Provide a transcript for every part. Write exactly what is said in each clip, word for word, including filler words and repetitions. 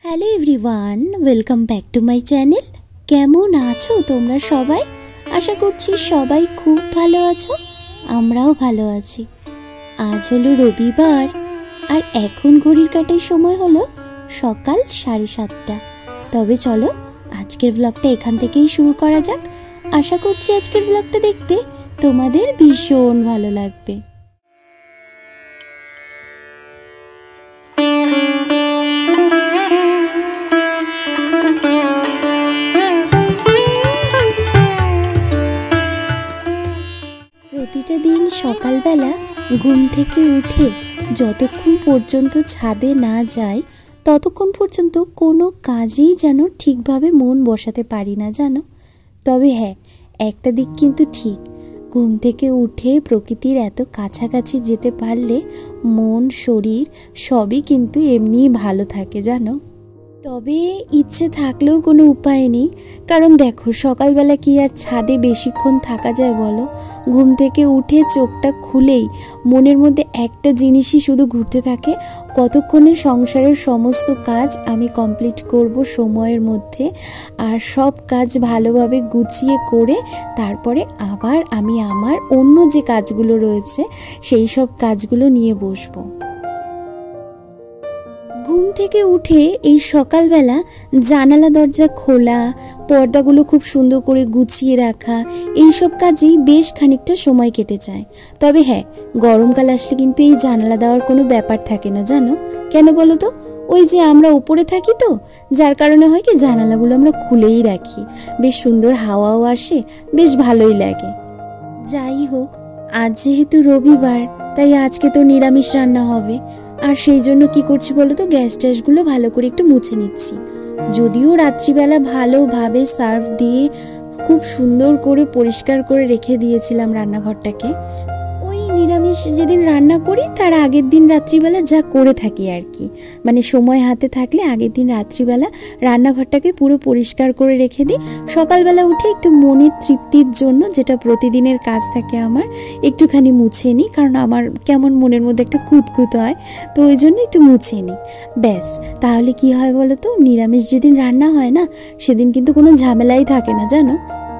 Hello everyone, welcome back to my channel. কেমন আছো তোমরা সবাই? আশা করছি সবাই খুব ভালো আছো, আমরাও ভালো আছি। আজ হলো রবিবার আর এখন ঘড়ির কাঁটার সময় হলো সকাল সাড়ে সাতটা। তবে চলো আজকের ব্লগটা এখান থেকেই শুরু করা যাক। আশা করছি আজকের ব্লগটা দেখতে তোমাদের ভীষণ ভালো লাগবে। প্রতিটা দিন সকালবেলা ঘুম থেকে উঠে যতক্ষণ পর্যন্ত ছাদে না যাই ততক্ষণ পর্যন্ত কোনো কাজেই যেন ঠিকভাবে মন বসাতে পারি না জানো। তবে হ্যাঁ, একটা দিক কিন্তু ঠিক, ঘুম থেকে উঠে প্রকৃতির এত কাছাকাছি যেতে পারলে মন শরীর সবই কিন্তু এমনিই ভালো থাকে জানো। তবে ইচ্ছে থাকলেও কোনো উপায় নেই, কারণ দেখো সকালবেলা কি আর ছাদে বেশিক্ষণ থাকা যায় বলো। ঘুম থেকে উঠে চোখটা খুলেই মনের মধ্যে একটা জিনিসই শুধু ঘুরতে থাকে, কতক্ষণে সংসারের সমস্ত কাজ আমি কমপ্লিট করব সময়ের মধ্যে, আর সব কাজ ভালোভাবে গুছিয়ে করে তারপরে আবার আমি আমার অন্য যে কাজগুলো রয়েছে সেই সব কাজগুলো নিয়ে বসবো। ঘুম থেকে উঠে এই সকালবেলা জানালা দরজা খোলা, পর্দাগুলো খুব সুন্দর করে গুছিয়ে রাখা, এইসব কাজেই বেশ খানিকটা সময় কেটে যায়। তবে হ্যাঁ, গরমকাল আসলে কিন্তু এই জানালা দেওয়ার কোনো ব্যাপার থাকে না জানো। কেন বলো তো? ওই যে আমরা উপরে থাকি তো, যার কারণে হয় কি জানালাগুলো আমরা খুলেই রাখি, বেশ সুন্দর হাওয়াও আসে, বেশ ভালোই লাগে। যাই হোক, আজ যেহেতু রবিবার তাই আজকে তো নিরামিষ রান্না হবে, আর সেই জন্য কি করছি বলো তো, গ্যাস ট্যাসগুলো ভালো করে একটু মুছে নিচ্ছি। যদিও রাত্রিবেলা ভালোভাবে সার্ফ দিয়ে খুব সুন্দর করে পরিষ্কার করে রেখে দিয়েছিলাম রান্নাঘরটাকে। ওই নিরামিষ যেদিন রান্না করি তার আগের দিন রাত্রিবেলা যা করে থাকি আর কি, মানে সময় হাতে থাকলে আগের দিন রাত্রিবেলা রান্নাঘরটাকে পুরো পরিষ্কার করে রেখে দিই। সকালবেলা উঠে একটু মনের তৃপ্তির জন্য, যেটা প্রতিদিনের কাজ থাকে আমার, একটুখানি মুছে নিই, কারণ আমার কেমন মনের মধ্যে একটা কুতকুত হয়, তো ওই জন্য একটু মুছে নিই। ব্যাস, তাহলে কি হয় বলো তো, নিরামিষ যেদিন রান্না হয় না সেদিন কিন্তু কোনো ঝামেলাই থাকে না জানো।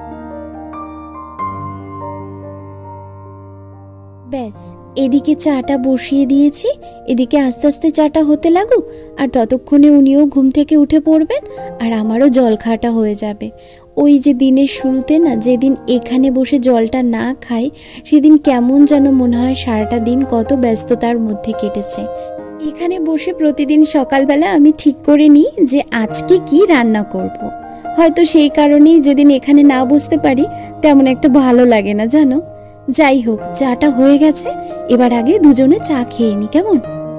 ব্যাস, এদিকে চাটা বসিয়ে দিয়েছি, এদিকে আস্তে আস্তে চাটা হতে লাগুক, আর ততক্ষণে উনিও ঘুম থেকে উঠে পড়বেন আর আমারও জল খাওয়াটা হয়ে যাবে। ওই যে দিনের শুরুতে না, যেদিন এখানে বসে জলটা না খাই সেদিন কেমন যেন মনে হয় সারাটা দিন কত ব্যস্ততার মধ্যে কেটেছে। এখানে বসে প্রতিদিন সকালবেলা আমি ঠিক করে নিই যে আজকে কি রান্না করব। হয়তো সেই কারণেই যেদিন এখানে না বসতে পারি তেমন একটা ভালো লাগে না জানো। যাই হোক, চাটা হয়ে গেছে, এবার আগে দুজনে চা খেয়ে নি কেমন।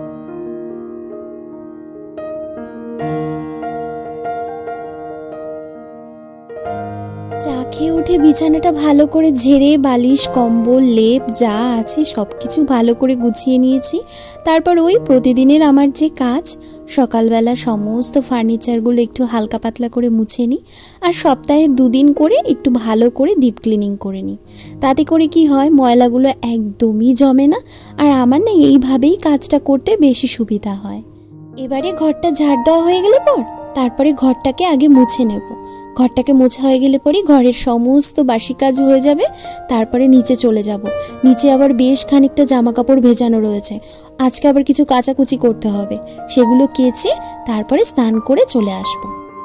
চা খেয়ে উঠে বিছানাটা ভালো করে ঝেড়ে বালিশ কম্বল লেপ যা আছে সবকিছু ভালো করে গুছিয়ে নিয়েছি। তারপর ওই প্রতিদিনের আমার যে কাজ, সকালবেলা সমস্ত ফার্নিচারগুলো একটু হালকা পাতলা করে মুছে নিই, আর সপ্তাহে দুদিন করে একটু ভালো করে ডিপ ক্লিনিং করে নিই। তাতে করে কি হয়, ময়লাগুলো একদমই জমে না, আর আমার না এইভাবেই কাজটা করতে বেশি সুবিধা হয়। এবারে ঘরটা ঝাড় দেওয়া হয়ে গেলে পর তারপরে ঘরটাকে আগে মুছে নেব। ঘরটাকে মোছা হয়ে গেলে পরে ঘরের সমস্ত বাসি কাজ হয়ে যাবে, তারপরে নিচে চলে যাব। নিচে আবার বেশ খানিকটা জামা কাপড় ভেজানো রয়েছে, আজকে আবার কিছু কাচাকুচি করতে হবে, সেগুলো কেচে তারপরে স্নান করে চলে আসব।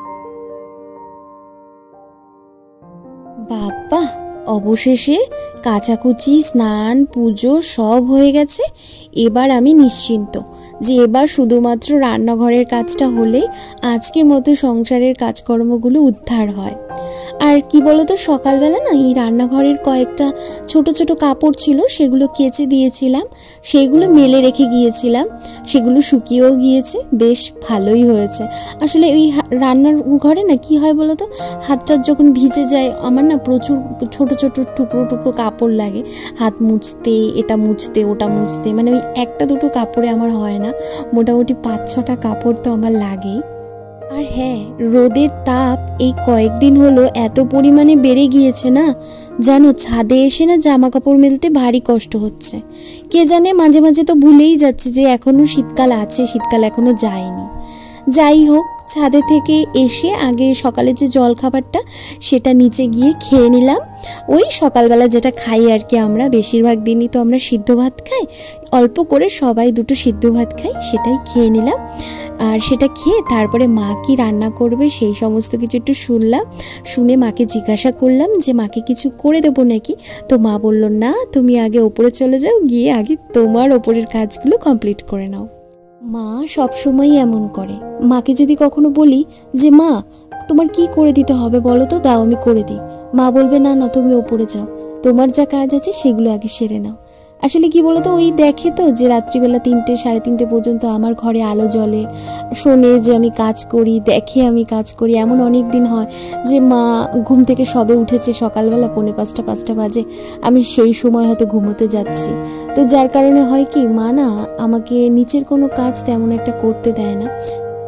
বাবা, অবশেষে কাচাকুচি স্নান পুজো সব হয়ে গেছে। এবার আমি নিশ্চিন্ত যে এবার শুধুমাত্র রান্নাঘরের কাজটা হলেই আজকের মতো সংসারের কাজকর্মগুলো উদ্ধার হয়। আর কি বলতো, সকালবেলা না এই রান্নাঘরের কয়েকটা ছোট ছোট কাপড় ছিল, সেগুলো কেচে দিয়েছিলাম, সেগুলো মেলে রেখে গিয়েছিলাম, সেগুলো শুকিয়েও গিয়েছে, বেশ ভালোই হয়েছে। আসলে ওই রান্নার ঘরে না কি হয় বলতো, হাতটা যখন ভিজে যায় আমার না প্রচুর ছোট ছোট টুকরো টুকরো কাপড় লাগে, হাত মুছতে, এটা মুছতে ওটা মুছতে, মানে ওই একটা দুটো কাপড়ে আমার হয় না, মোটামুটি পাঁচ ছটা কাপড় তো আমার লাগেই। আর হ্যাঁ, রোদের তাপ এই কয়েকদিন হলো এত পরিমাণে বেড়ে গিয়েছে না জানো, ছাদে এসে না জামা কাপড় মেলতে ভারী কষ্ট হচ্ছে। কে জানে, মাঝে মাঝে তো ভুলেই যাচ্ছে যে এখনো শীতকাল আছে, শীতকাল এখনো যায়নি। যাই হোক, ছাদে থেকে এসে আগে সকালে যে জল খাবারটা সেটা নিচে গিয়ে খেয়ে নিলাম। ওই সকালবেলা যেটা খাই আর কি, আমরা বেশিরভাগ দিনই তো আমরা সিদ্ধ ভাত খাই, অল্প করে সবাই দুটো সিদ্ধ ভাত খাই, সেটাই খেয়ে নিলাম। আর সেটা খেয়ে তারপরে মা কি রান্না করবে সেই সমস্ত কিছু একটু শুনলাম। শুনে মাকে জিজ্ঞাসা করলাম যে মাকে কিছু করে দেবো নাকি। তো মা বলল, না, তুমি আগে ওপরে চলে যাও, গিয়ে আগে তোমার ওপরের কাজগুলো কমপ্লিট করে নাও। মা সবসময় এমন করে। মাকে যদি কখনো বলি যে মা তোমার কি করে দিতে হবে বলো তো, দাও আমি করে দিই, মা বলবে না না তুমি ওপরে যাও, তোমার যা কাজ আছে সেগুলো আগে সেরে নাও। আসলে কি বলতো, ওই দেখে তো যে রাত্রিবেলা তিনটে সাড়ে তিনটে পর্যন্ত আমার ঘরে আলো জ্বলে, শোনে যে আমি কাজ করি, দেখে আমি কাজ করি। এমন অনেক দিন হয় যে মা ঘুম থেকে সবে উঠেছে সকালবেলা পৌনে পাঁচটা পাঁচটা বাজে, আমি সেই সময় হয়তো ঘুমোতে যাচ্ছি। তো যার কারণে হয় কি, মা না আমাকে নিচের কোনো কাজ তেমন একটা করতে দেয় না।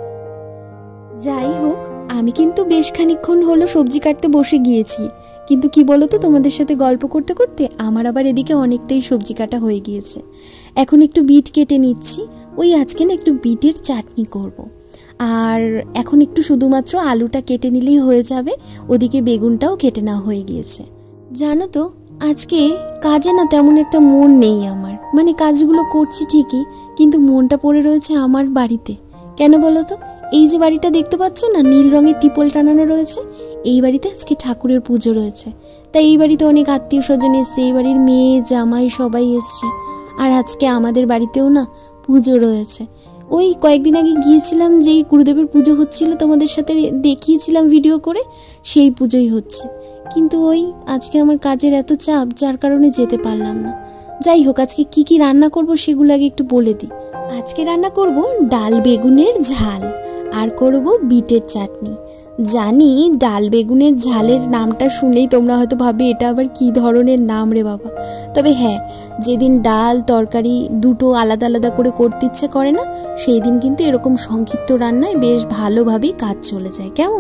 যাই হোক, আমি কিন্তু বেশ খানিকক্ষণ হলো সবজি কাটতে বসে গিয়েছি, কিন্তু কি বলতো, তোমাদের সাথে গল্প করতে করতে আমার আবার এদিকে অনেকটাই সবজি কাটা হয়ে গিয়েছে। এখন একটু বিট কেটে নিচ্ছি, ওই আজকে না একটু বিটের চাটনি করব। আর এখন একটু শুধুমাত্র আলুটা কেটে নিলেই হয়ে যাবে, ওদিকে বেগুনটাও কেটে নেওয়া হয়ে গিয়েছে। জানো তো, আজকে কাজে না তেমন একটা মন নেই আমার, মানে কাজগুলো করছি ঠিকই, কিন্তু মনটা পড়ে রয়েছে আমার বাড়িতে। কেন বলো তো, এই যে বাড়িটা দেখতে পাচ্ছ না, নীল রঙের ত্রিপল টানানো রয়েছে, এই বাড়িতে আজকে ঠাকুরের পুজো রয়েছে। তাই এই বাড়িতে অনেক আত্মীয় স্বজন এসছে, এই বাড়ির মেয়ে জামাই সবাই এসছে। আর আজকে আমাদের বাড়িতেও না পুজো রয়েছে। ওই কয়েকদিন আগে গিয়েছিলাম, যেই গুরুদেবের পুজো হচ্ছিল তোমাদের সাথে দেখিয়েছিলাম ভিডিও করে, সেই পুজোই হচ্ছে। কিন্তু ওই আজকে আমার কাজের এত চাপ, যার কারণে যেতে পারলাম না। যাই হোক, আজকে কি কি রান্না করব সেগুলো আগে একটু বলে দিই। আজকে রান্না করব ডাল বেগুনের ঝাল, আর করব বিটের চাটনি। জানি ডাল বেগুনের ঝালের নামটা শুনেই তোমরা হয়তো ভাবে এটা আবার কি ধরনের নাম রে বাবা। তবে হ্যাঁ, যেদিন ডাল তরকারি দুটো আলাদা আলাদা করে করতে ইচ্ছে করে না, সেই দিন কিন্তু এরকম সংক্ষিপ্ত রান্নায় বেশ ভালোভাবেই কাজ চলে যায়। কেমন?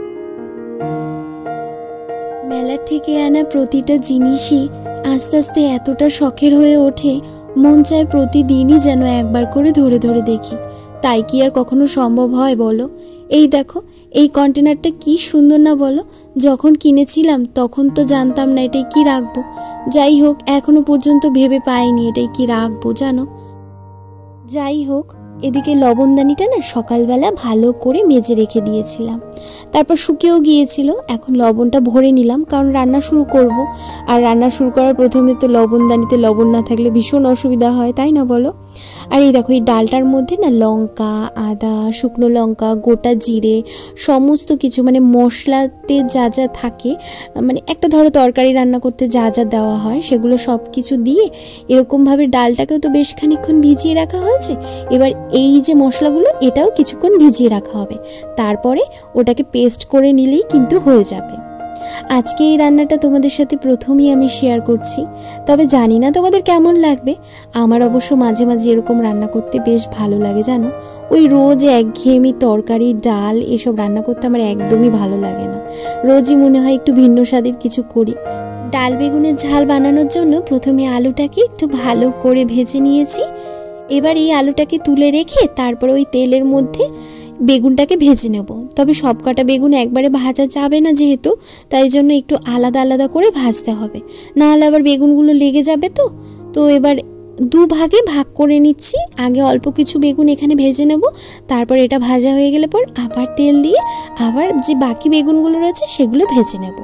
মেলার থেকে আনা প্রতিটা জিনিসই আস্তে আস্তে এতটা শখের হয়ে ওঠে, মন চায় প্রতিদিনই যেন একবার করে ধরে ধরে দেখি। তাই কি আর কখনো সম্ভব হয় বলো? এই দেখো, এই কন্টেনারটা কি সুন্দর না বলো? যখন কিনেছিলাম তখন তো জানতাম না এটাই কি রাখবো। যাই হোক, এখনো পর্যন্ত ভেবে পাইনি এটাই কি রাখবো জানো। যাই হোক, এদিকে লবণদানিটা না সকালবেলা ভালো করে মেজে রেখে দিয়েছিলাম, তারপর শুকিয়েও গিয়েছিল। এখন লবণটা ভরে নিলাম, কারণ রান্না শুরু করব। আর রান্না শুরু করার প্রথমে তো লবণদানিতে লবণ না থাকলে ভীষণ অসুবিধা হয়, তাই না বলো? আর এই দেখো, এই ডালটার মধ্যে না লঙ্কা, আদা, শুকনো লঙ্কা, গোটা জিরে, সমস্ত কিছু মানে মশলাতে যা যা থাকে, মানে একটা ধরো তরকারি রান্না করতে যা যা দেওয়া হয় সেগুলো সব কিছু দিয়ে এরকমভাবে ডালটাকেও তো বেশ খানিকক্ষণ ভিজিয়ে রাখা হয়েছে। এবার এই যে মশলাগুলো এটাও কিছুক্ষণ ভিজিয়ে রাখা হবে, তারপরে ওটাকে পেস্ট করে নিলেই কিন্তু হয়ে যাবে। আজকে এই রান্নাটা তোমাদের সাথে প্রথমেই আমি শেয়ার করছি, তবে জানি না তোমাদের কেমন লাগবে। আমার অবশ্য মাঝে মাঝে এরকম রান্না করতে বেশ ভালো লাগে জানো। ওই রোজ একঘেয়েমি তরকারি ডাল এসব রান্না করতে আমার একদমই ভালো লাগে না। রোজই মনে হয় একটু ভিন্ন স্বাদের কিছু করি। ডাল বেগুনের ঝাল বানানোর জন্য প্রথমে আলুটাকে একটু ভালো করে ভেজে নিয়েছি। এবার এই আলুটাকে তুলে রেখে তারপর ওই তেলের মধ্যে বেগুনটাকে ভেজে নেব। তবে সব কটা বেগুন একবারে ভাজা যাবে না যেহেতু, তাই জন্য একটু আলাদা আলাদা করে ভাজতে হবে, না হলে আবার বেগুনগুলো লেগে যাবে। তো তো এবার দু ভাগে ভাগ করে নিচ্ছি। আগে অল্প কিছু বেগুন এখানে ভেজে নেব, তারপর এটা ভাজা হয়ে গেলে পর আবার তেল দিয়ে আবার যে বাকি বেগুনগুলো রয়েছে সেগুলো ভেজে নেব।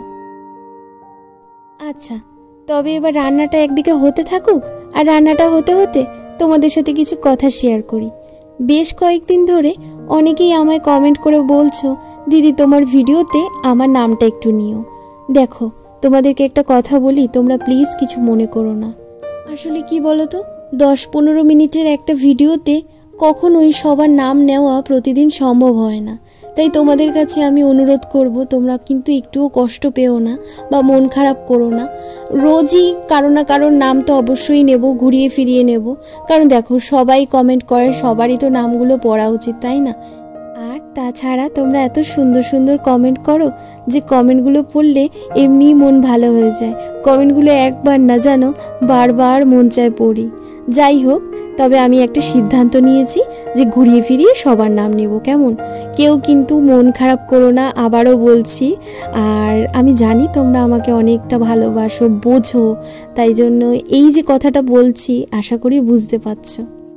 আচ্ছা, তবে এবার রান্নাটা একদিকে হতে থাকুক, আর রান্নাটা হতে হতে তোমাদের সাথে কিছু কথা শেয়ার করি। বেশ কয়েকদিন ধরে অনেকেই আমায় কমেন্ট করে বলছো, দিদি তোমার ভিডিওতে আমার নামটা একটু নিও। দেখো, তোমাদেরকে একটা কথা বলি, তোমরা প্লিজ কিছু মনে করো না। আসলে কি বলো তো, দশ পনেরো মিনিটের একটা ভিডিওতে কখনোই সবার নাম নেওয়া প্রতিদিন সম্ভব হয় না। তাই তোমাদের কাছে আমি অনুরোধ করব, তোমরা কিন্তু একটুও কষ্ট পেও না বা মন খারাপ করো না। রোজই কারো না কারোর নাম তো অবশ্যই নেব, ঘুরিয়ে ফিরিয়ে নেব, কারণ দেখো সবাই কমেন্ট করে, সবারই তো নামগুলো পড়া উচিত, তাই না? আর তাছাড়া তোমরা এত সুন্দর সুন্দর কমেন্ট করো যে কমেন্টগুলো পড়লে এমনিই মন ভালো হয়ে যায়। কমেন্টগুলো একবার না জানো বারবার মন চায় পড়ি। যাই হোক, তবে আমি একটা সিদ্ধান্ত নিয়েছি যে ঘুরিয়ে ফিরিয়ে সবার নাম নেব, কেমন? কেউ কিন্তু মন খারাপ করো না, আবারও বলছি। আর আমি জানি তোমরা আমাকে অনেকটা ভালোবাসো, বোঝো, তাই জন্য এই যে কথাটা বলছি আশা করি বুঝতে পারছো।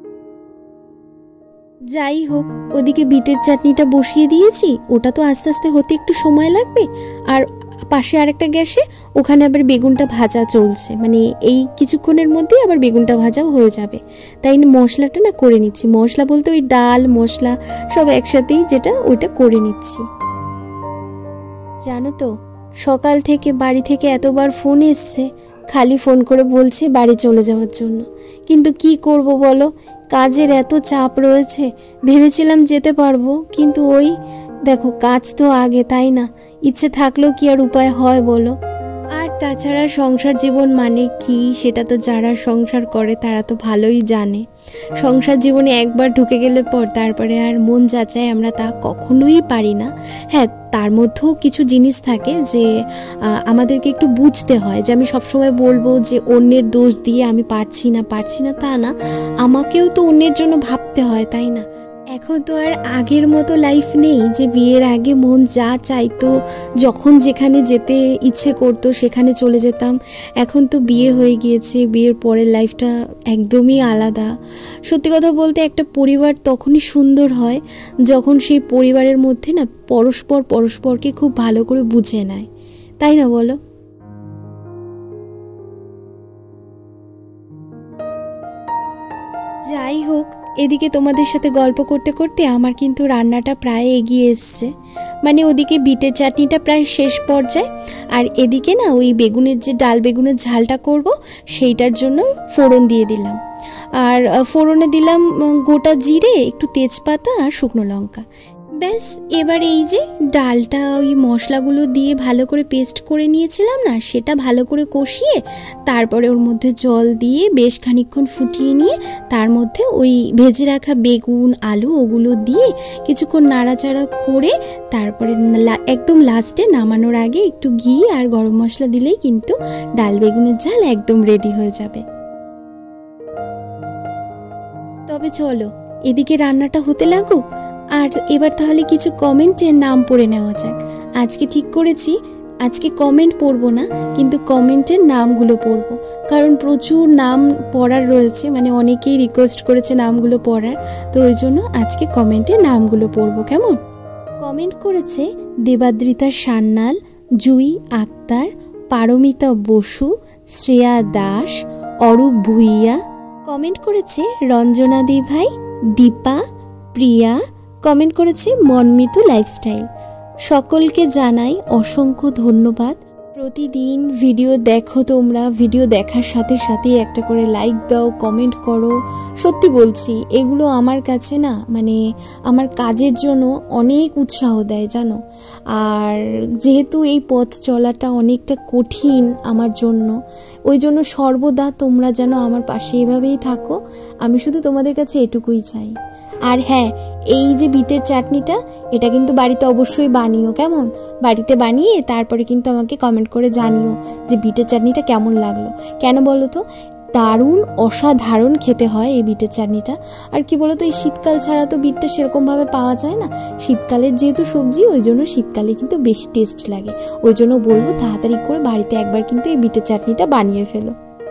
যাই হোক, ওদিকে বিটের চাটনিটা বসিয়ে দিয়েছি, ওটা তো আস্তে আস্তে হতে একটু সময় লাগবে। আর পাশে আরেকটা গ্যাসে ওখানে আবার বেগুনটা ভাজা চলছে, মানে এই কিছুক্ষণের মধ্যেই আবার বেগুনটা ভাজাও হয়ে যাবে। তাই মশলাটা না করে নিচ্ছি, মশলা বলতে ওই ডাল মশলা সব একসাথেই যেটা ওইটা করে নিচ্ছি। জানো তো, সকাল থেকে বাড়ি থেকে এতবার ফোন এসছে, খালি ফোন করে বলছে বাড়ি চলে যাওয়ার জন্য, কিন্তু কি করব বলো, কাজের এত চাপ রয়েছে। ভেবেছিলাম যেতে পারবো, কিন্তু ওই দেখো কাজ তো আগে, তাই না? ইচ্ছে থাকলেও কি আর উপায় হয় বলো? আর তাছাড়া সংসার জীবন মানে কি সেটা তো যারা সংসার করে তারা তো ভালোই জানে। সংসার জীবনে একবার ঢুকে গেলে পর তারপরে আর মন যাচাই আমরা তা কখনোই পারি না। হ্যাঁ, তার মধ্যেও কিছু জিনিস থাকে যে আমাদেরকে একটু বুঝতে হয়, যে আমি সবসময় বলবো যে অন্যের দোষ দিয়ে আমি পারছি না পারছি না তা না, আমাকেও তো অন্যের জন্য ভাবতে হয়, তাই না? এখন তো আর আগের মতো লাইফ নেই যে বিয়ের আগে মন যা চাইতো, যখন যেখানে যেতে ইচ্ছে করতো সেখানে চলে যেতাম। এখন তো বিয়ে হয়ে গিয়েছে, বিয়ের পরের লাইফটা একদমই আলাদা। সত্যি কথা বলতে একটা পরিবার তখনই সুন্দর হয় যখন সেই পরিবারের মধ্যে না পরস্পর পরস্পরকে খুব ভালো করে বুঝে নেয়, তাই না বলো? যাই হোক, এদিকে তোমাদের সাথে গল্প করতে করতে আমার কিন্তু রান্নাটা প্রায় এগিয়ে এসছে, মানে ওদিকে বিটের চাটনিটা প্রায় শেষ পর্যায়ে, আর এদিকে না ওই বেগুনের যে ডাল বেগুনের ঝালটা করব সেইটার জন্য ফোড়ন দিয়ে দিলাম। আর ফোড়নে দিলাম গোটা জিরে, একটু তেজপাতা আর শুকনো লঙ্কা। ব্যাস, এবার এই যে ডালটা ওই মশলাগুলো দিয়ে ভালো করে পেস্ট করে নিয়েছিলাম না, সেটা ভালো করে কষিয়ে তারপরে ওর মধ্যে জল দিয়ে বেশ খানিকক্ষণ ফুটিয়ে নিয়ে তার মধ্যে ওই ভেজে রাখা বেগুন আলু ওগুলো দিয়ে কিছুক্ষণ নাড়াচাড়া করে তারপরে একদম লাস্টে নামানোর আগে একটু ঘি আর গরম মশলা দিলেই কিন্তু ডাল বেগুনের ঝাল একদম রেডি হয়ে যাবে। তবে চলো এদিকে রান্নাটা হতে লাগুক, আর এবার তাহলে কিছু কমেন্টের নাম পড়ে নেওয়া যাক। আজকে ঠিক করেছি আজকে কমেন্ট পড়বো না, কিন্তু কমেন্টের নামগুলো পড়বো, কারণ প্রচুর নাম পড়ার রয়েছে, মানে অনেকেই রিকোয়েস্ট করেছে নামগুলো পড়ার, তো ওই জন্য আজকে কমেন্টের নামগুলো পড়বো, কেমন? কমেন্ট করেছে দেবাদ্রিতা সান্যাল, জুই আক্তার, পারমিতা বসু, শ্রেয়া দাস, অরূপ ভুইয়া। কমেন্ট করেছে রঞ্জনা দি ভাই, দীপা, প্রিয়া। কমেন্ট করেছে মনমিতু লাইফস্টাইল। সকলকে জানাই অসংখ্য ধন্যবাদ। প্রতিদিন ভিডিও দেখো তোমরা, ভিডিও দেখার সাথে সাথে একটা করে লাইক দাও, কমেন্ট করো। সত্যি বলছি, এগুলো আমার কাছে না মানে আমার কাজের জন্য অনেক উৎসাহ দেয় জানো। আর যেহেতু এই পথ চলাটা অনেকটা কঠিন আমার জন্য, ওই জন্য সর্বদা তোমরা যেন আমার পাশে এভাবেই থাকো, আমি শুধু তোমাদের কাছে এটুকুই চাই। আর হ্যাঁ, এই যে বিটের চাটনিটা এটা কিন্তু বাড়িতে অবশ্যই বানিও, কেমন? বাড়িতে বানিয়ে তারপরে কিন্তু আমাকে কমেন্ট করে জানিও যে বিটের চাটনিটা কেমন লাগলো। কেন বলো তো, দারুণ অসাধারণ খেতে হয় এই বিটের চাটনিটা। আর কি বলো তো, এই শীতকাল ছাড়া তো বিটটা সেরকমভাবে পাওয়া যায় না, শীতকালের যেহেতু সবজি ওই জন্য শীতকালে কিন্তু বেশি টেস্ট লাগে। ওই জন্য বলবো তাড়াতাড়ি করে বাড়িতে একবার কিন্তু এই বিটের চাটনিটা বানিয়ে ফেলো।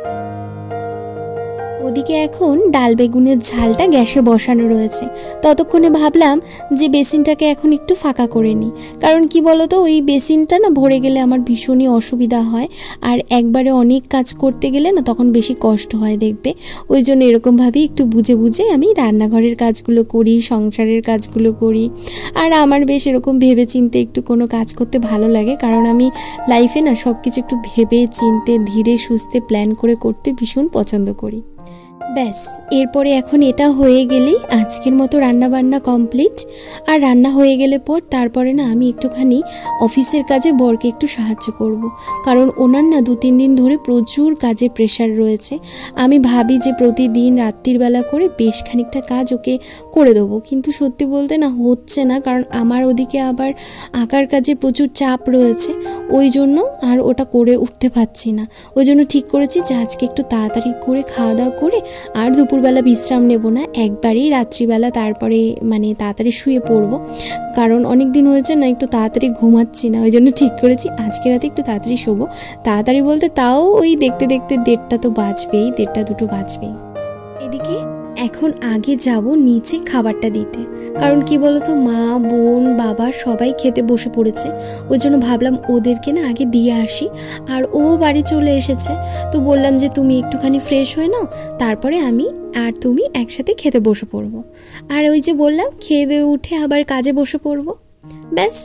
ওদিকে এখন ডাল বেগুনের ঝালটা গ্যাসে বসানো রয়েছে, ততক্ষণে ভাবলাম যে বেসিনটাকে এখন একটু ফাঁকা করে নিই, কারণ কি বলতো ওই বেসিনটা না ভরে গেলে আমার ভীষণই অসুবিধা হয়, আর একবারে অনেক কাজ করতে গেলে না তখন বেশি কষ্ট হয় দেখবে। ওই জন্য এরকমভাবেই একটু বুঝে বুঝে আমি রান্নাঘরের কাজগুলো করি, সংসারের কাজগুলো করি। আর আমার বেশ এরকম ভেবে চিনতে একটু কোনো কাজ করতে ভালো লাগে, কারণ আমি লাইফে না সব কিছু একটু ভেবে চিনতে ধীরে সুস্থে প্ল্যান করে করতে ভীষণ পছন্দ করি। ব্যাস এরপরে এখন এটা হয়ে গেলেই আজকের মতো রান্না বান্না কমপ্লিট। আর রান্না হয়ে গেলে পর তারপরে না আমি একটুখানি অফিসের কাজে বরকে একটু সাহায্য করব। কারণ ওনার না দু তিন দিন ধরে প্রচুর কাজের প্রেশার রয়েছে। আমি ভাবি যে প্রতিদিন রাত্রির বেলা করে বেশ খানিকটা কাজ ওকে করে দেবো, কিন্তু সত্যি বলতে না হচ্ছে না, কারণ আমার ওদিকে আবার আঁকার কাজে প্রচুর চাপ রয়েছে, ওই জন্য আর ওটা করে উঠতে পারছি না। ওই জন্য ঠিক করেছি যে আজকে একটু তাড়াতাড়ি করে খাওয়া দাওয়া করে আর দুপুরবেলা বিশ্রাম নেব না, একবারেই রাত্রিবেলা তারপরে মানে তাড়াতাড়ি শুয়ে পড়বো। কারণ অনেক দিন হয়েছে না একটু তাড়াতাড়ি ঘুমাচ্ছি না, ওই জন্য ঠিক করেছি আজকে রাতে একটু তাড়াতাড়ি শোবো। তাড়াতাড়ি বলতে তাও ওই দেখতে দেখতে দেড়টা তো বাজবেই, দেড়টা দুটো বাজবেই। এদিকে এখন আগে যাব নিচে খাবারটা দিতে, কারণ কি বলতো মা বোন বাবা সবাই খেতে বসে পড়েছে, ওই জন্য ভাবলাম ওদেরকে না আগে দিয়ে আসি। আর ও বাড়ি চলে এসেছে, তো বললাম যে তুমি একটুখানি ফ্রেশ হয়ে নাও, তারপরে আমি আর তুমি একসাথে খেতে বসে পড়বো। আর ওই যে বললাম খেয়ে দিয়ে উঠে আবার কাজে বসে পড়বো, ব্যাস।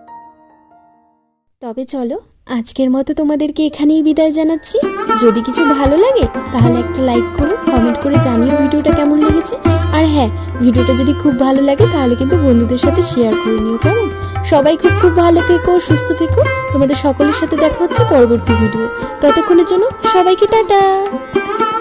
তবে চলো আজকের মতো তোমাদেরকে এখানেই বিদায় জানাচ্ছি। যদি কিছু ভালো লাগে তাহলে একটা লাইক করো, কমেন্ট করে জানিও ভিডিওটা কেমন লেগেছে। আর হ্যাঁ, ভিডিওটা যদি খুব ভালো লাগে তাহলে কিন্তু বন্ধুদের সাথে শেয়ার করে নিও, কেমন? সবাই খুব খুব ভালো থেকো, সুস্থ থেকো। তোমাদের সকলের সাথে দেখা হচ্ছে পরবর্তী ভিডিও। ততক্ষণের জন্য সবাইকে টাটা।